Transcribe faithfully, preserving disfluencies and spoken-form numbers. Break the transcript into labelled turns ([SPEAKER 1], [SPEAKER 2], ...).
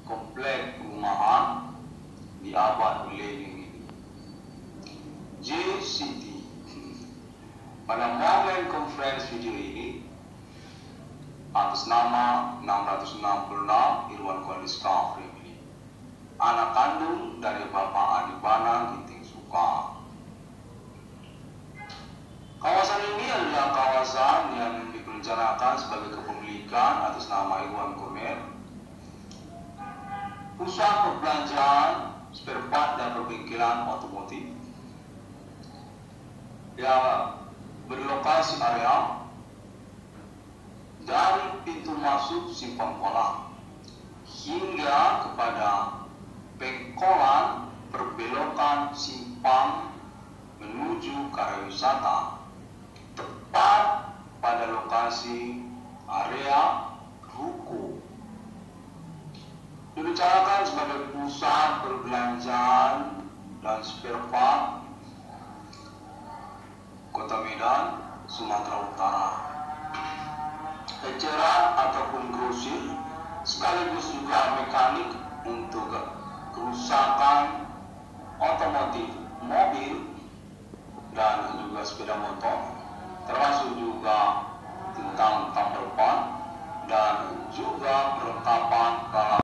[SPEAKER 1] komplek perumahan di abad milenium ini. J-City. Pada momen konferensi video ini, atas nama enam ratus enam puluh enam Irwan Koliska Family, anak kandung dari Bapak Adibana Ginting Suka. Kawasan ini adalah kawasan yang direncanakan sebagai kepemilikan atas nama Irwan Komer, pusat perbelanjaan, spare part dan perbengkelan otomotif yang berlokasi area dari pintu masuk simpang kolam hingga kepada pengkolan perbelokan simpang menuju ke area wisata, tepat pada lokasi area ruko. Direncanakan sebagai pusat perbelanjaan dan spare part Kota Medan, Sumatera Utara. Eceran ataupun grosir sekaligus juga mekanik untuk kerusakan otomotif mobil dan juga sepeda motor, termasuk juga tentang tambal ban dan juga perlengkapan